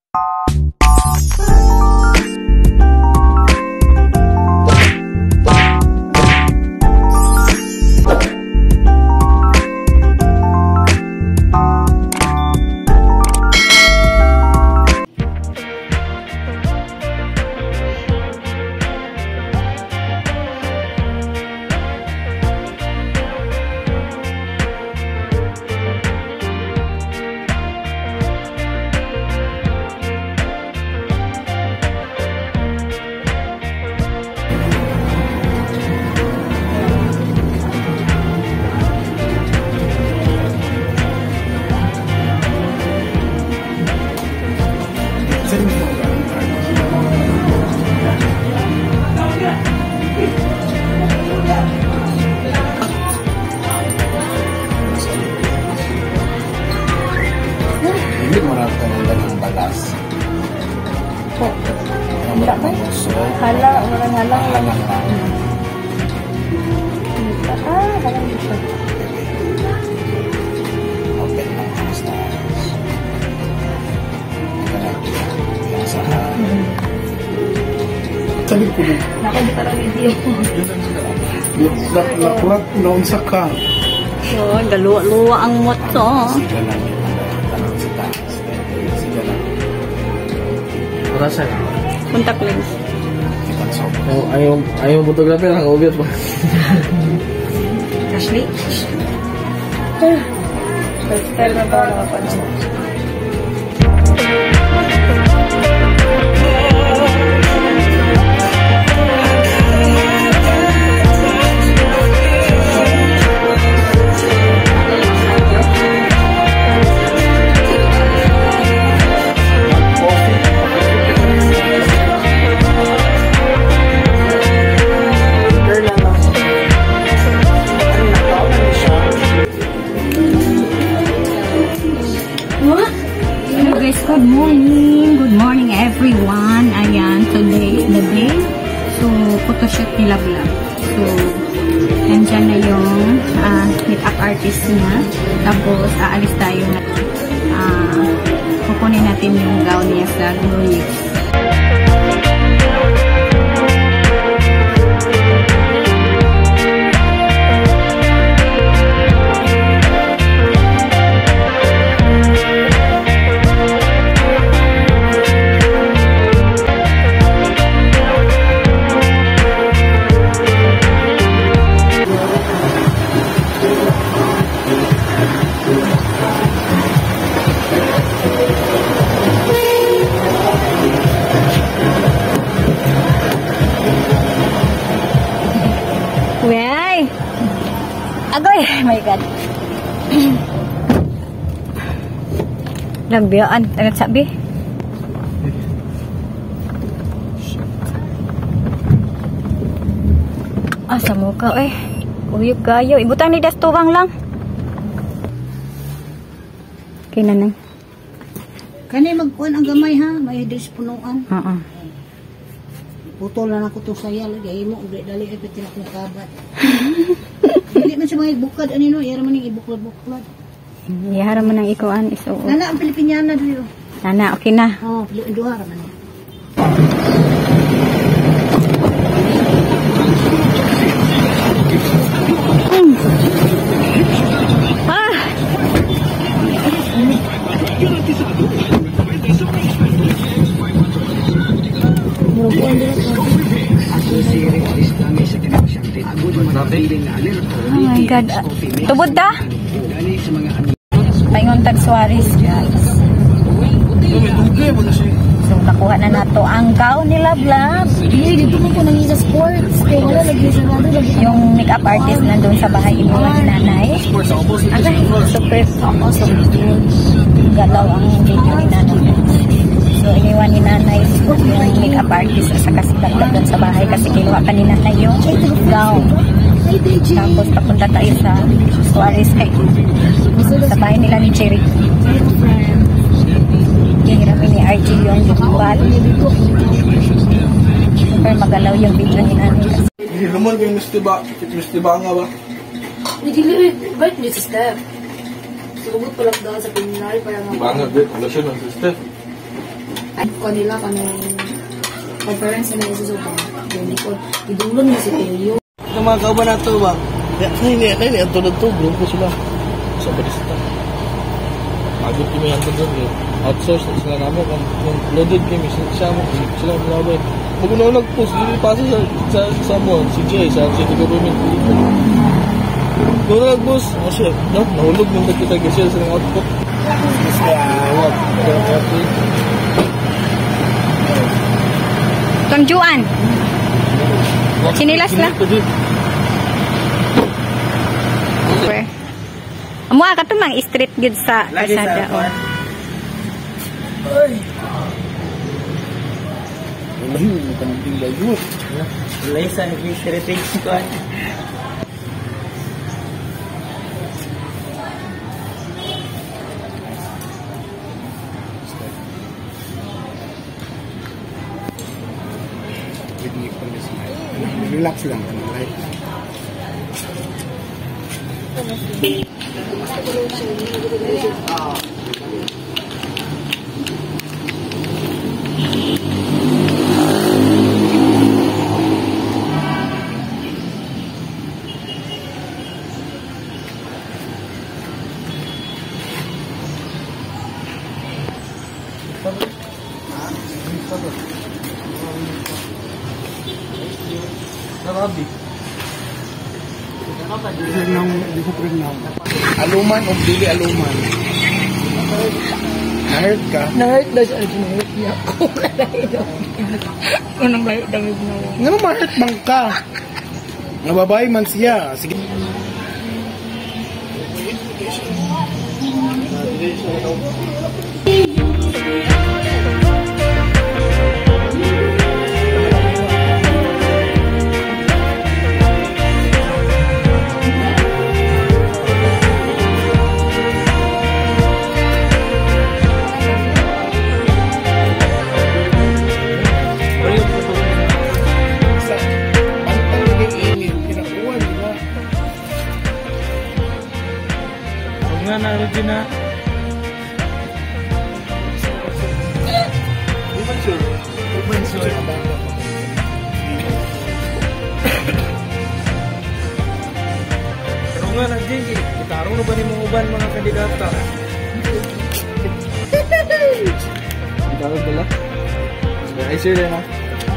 Hindi mo lang kanila ng balas. Tidak ba? Halang, walang halang lang. Halang dito. Open lang ang stars. Yung saan. Sabi ko na. Nakadi para video ko. Lakulat noon sa ka. So, galuwa-luwa ang moto. Sila lang yung tanong sa taas. Sila lang. Orasan. Contact lens. Ayaw fotografi lang kaubyat pa. Ashley. First time na ba nakapansin? Good morning everyone. Ayan, today is the day. So, photoshoot ni Lablab. So, nandyan na yung makeup artist niya. Tapos, aalis tayo na kukunin natin yung gown niya sa Glorix. Agoy! Oh my God. Lagbiyaan. Agad sabi. Sa mukha eh. Uyog kayo. Ibutang ni Dastubang lang. Okay na nang. Kani magkuhan ang gamay ha. May dispunuan. Putol na ako itong sayal. Gaya mo. Dali ay pati na kong kabat. Hindi man sa mga ibukad. Ano yun? Yara man yung ibuklad-buklad. Yara man ang ikuan. Nana, ang Pilipiniana doon. Nana, okay na. Oo, Duhara man. Oh my God. Tubod ta? Paingon tag Suarez, guys. So, nakuha na nato ang gown ni Lablab. Dito mo ko nangisa sports. Kaya wala lagi sa nado. Yung makeup artist nandun sa bahay iniwan ni nanay. Agay, super awesome. Galaw ang video ni nanay. So, iniwan ni nanay yung makeup artist sa kasidagdag dun sa bahay kasi kinuha pa ni nanay yung gown. Tapos papunta tayo sa Suarez sa bahay nila ni Cherry. Hihiramin ni RG yung bukbal. Super magalaw yung video ni nanay. Lumon yung Mr. Banga ba? Hindi nila, ba't niyo si Steph? Sumubot ko lang daw sa pininari para mga... Banga, wala siya ng Steph. At kanila kanang conference na isusuba. Dili ko idulon mo si Teo. Ang mga kauban na ito ba? Kaya ini ang tulad ito, grupo sila. Sa barista. Agad kami ang tulad eh. Outsource na sila namin. Kung loaded kami, sila ang pinabay. Pag una nag-post, hindi pasa sa mo, si Jay, sa city government. Kung nag-post, nahulog nung nagkita kasi sa output. Tangjuan. Sinilas lang. Super. Amo ka to mang street gid sa kalsada. Ay. Wala yun, kanang layot. Wala sa street ko. Relax lang, right? Narabi. Aluman o dili aluman. Nahurt ka? Nahurt na siya. Nahurt niya ako. Unang layo damit na ako. Nga mahurt man ka. Nga babae man siya. Sige. Regina. Pero nga na din, itarong na ba ni mga uban mga kandidata? Itarong pala? Ay, sir din ha?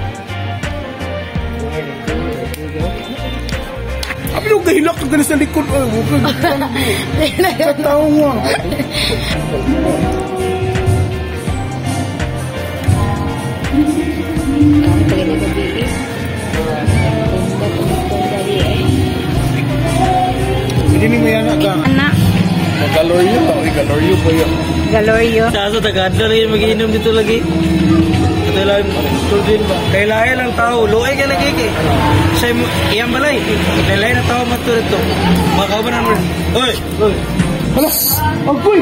Abi yung gahilak ka galing sa likod. Ay, huwag ka. Sa tao mo. Hindi ni mo yan ka. Anak. Galoryo tao. Galoryo po yun. Galoryo. Sa tagadlo rin mag-iinom dito lagi. Ito lang, tuldin ba? Kailangan lang tao. Luay ka nagiging. Sa iyang balay. Kailangan na tao matulad ito. Makauban naman. Oy! Oy! Alas! Agoy!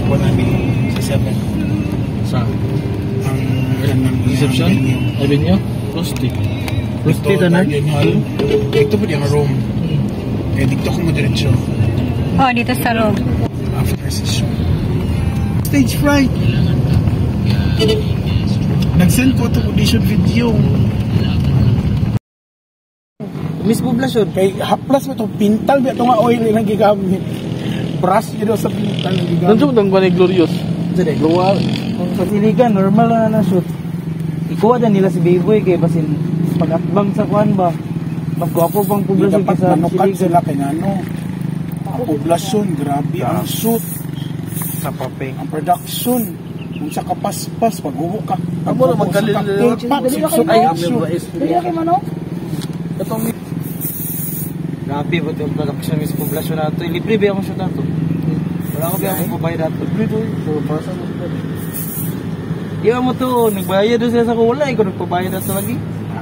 po namin sa 7. Sa Ang ng reception? Avenue? Rusty. Rusty Ito, na Guardian Hall. Dito po yung room. Eh, dito ko mo diretso. Oh, dito sa room. After session. Stage fright. Nag-send po ito audition video. Miss Poblacion. Kay haplas mo ito. Pintal ba ito nga oil na gigamit. Brush yun sa pintal na gigamit. Nandiyo bang ba ni Glorious? Sige. Luwal. Kung sa siligan, normal na shoot. Ikuha na nila si Bayboy kay basin pag-atbang sa kuan ba. Mas gwapo pang Poblacion Dapat kaysa manukat siligan. sila kay ano. Ang poblasyon, grabe ang shoot. Sa papeng. Ang production. Kung sa kapaspas, pag uwo ka. Amo na magkalil- Ay, Dali kay Manong. Katong grabe ba ito yung production Miss Poblacion na ito. Libre ba yung shoot na ito? Wala ko ba yung pabayad na ito? libre to. So para sa mo. Di ba mo ito, nagbayad doon sila sa kulay. Kung nagpabayad na ito lagi.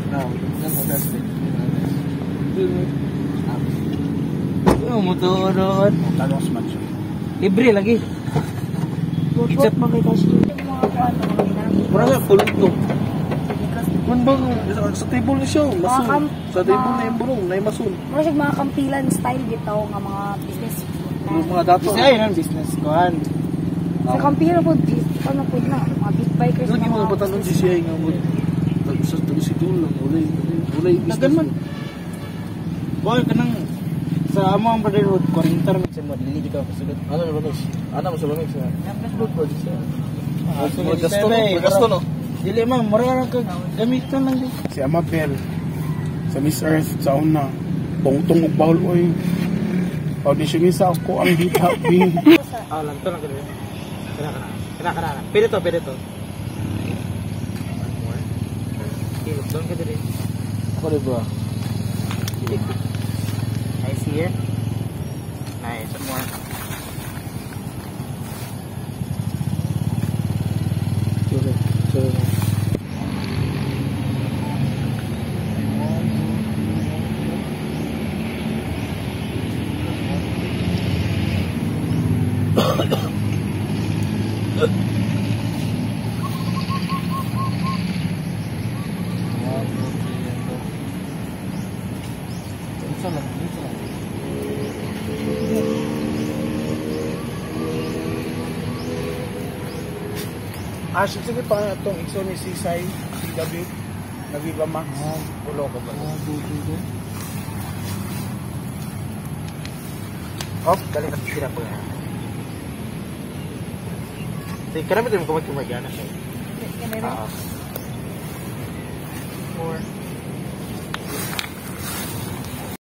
Di ba mo ito doon? Talos man siya. Libre lagi. Except Mura nga full ito. Kung bang sa table ni siya, masun. Sa table na yung burong, na yung masun. Mura siya mga kampilan style bitaw nga mga business. Yung mga dato. Kasi ayun ang business kuhan. Sa kampilan po, ano po na, mga big bikers. Lagi mga batalon GCI nga mo. Sa tabi-sidul lang, ulay business. Nagan man. Kuhan ka nang sa amo ang brotherhood, 40 minutes mo, dili ka kasulot. Ano na ba miss? Ano mo sa ba miss? Good for this. Gasto no? Dili man, mura ka gamiton lang din. Si Amabel. Sa Miss Earth, sa una. Tungtong og bawal oy. Audition sa ako ang happy. Ah, lang to lang ka din. Kana. Pwede to. Okay, doon ka din. Ako rin ba? Nice here. Nice, one more. Sorry. Sige pa nga itong Ixo ni Sisay, CW, Naviva Max. Ulo ko ba? Oh, dali na sila po yan. Sige, karami tayo kumagana siya. Kamera. 4.